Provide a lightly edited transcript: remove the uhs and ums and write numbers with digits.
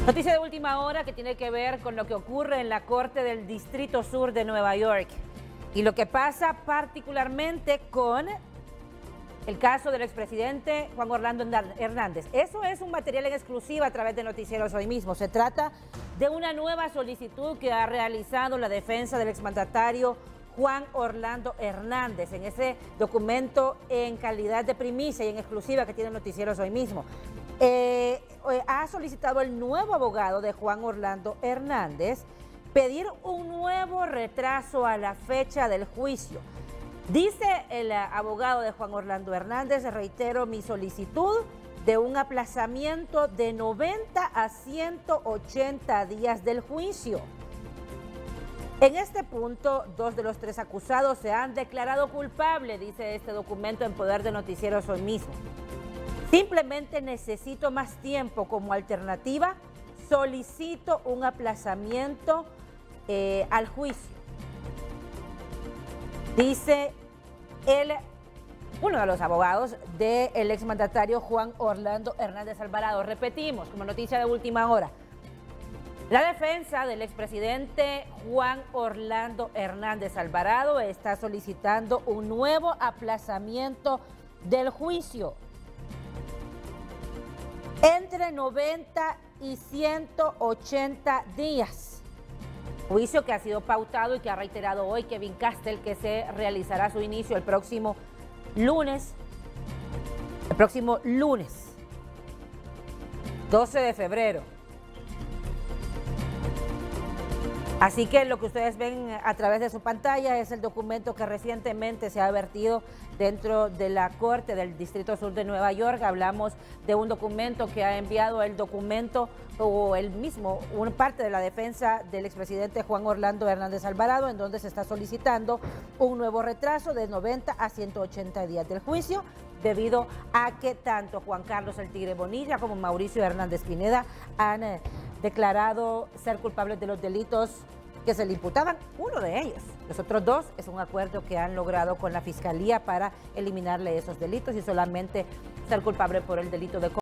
Noticia de última hora que tiene que ver con lo que ocurre en la Corte del Distrito Sur de Nueva York y lo que pasa particularmente con el caso del expresidente Juan Orlando Hernández. Eso es un material en exclusiva a través de Noticieros Hoy Mismo. Se trata de una nueva solicitud que ha realizado la defensa del exmandatario Juan Orlando Hernández en ese documento en calidad de primicia y en exclusiva que tiene Noticieros Hoy Mismo. Ha solicitado el nuevo abogado de Juan Orlando Hernández pedir un nuevo retraso a la fecha del juicio. Dice el abogado de Juan Orlando Hernández: reitero mi solicitud de un aplazamiento de 90 a 180 días del juicio. En este punto, 2 de los 3 acusados se han declarado culpables, dice este documento en poder de Noticieros Hoy Mismo. Simplemente necesito más tiempo como alternativa, solicito un aplazamiento al juicio. Dice uno de los abogados del exmandatario Juan Orlando Hernández Alvarado. Repetimos, como noticia de última hora, la defensa del expresidente Juan Orlando Hernández Alvarado está solicitando un nuevo aplazamiento del juicio entre 90 y 180 días. Juicio que ha sido pautado y que ha reiterado hoy Kevin Castel que se realizará su inicio el próximo lunes 12 de febrero. Así que lo que ustedes ven a través de su pantalla es el documento que recientemente se ha vertido dentro de la Corte del Distrito Sur de Nueva York. Hablamos de un documento que ha enviado el documento o el mismo, una parte de la defensa del expresidente Juan Orlando Hernández Alvarado, en donde se está solicitando un nuevo retraso de 90 a 180 días del juicio, debido a que tanto Juan Carlos el Tigre Bonilla como Mauricio Hernández Pineda han declarado ser culpables de los delitos que se le imputaban, uno de ellos. Los otros 2 es un acuerdo que han logrado con la Fiscalía para eliminarle esos delitos y solamente ser culpable por el delito de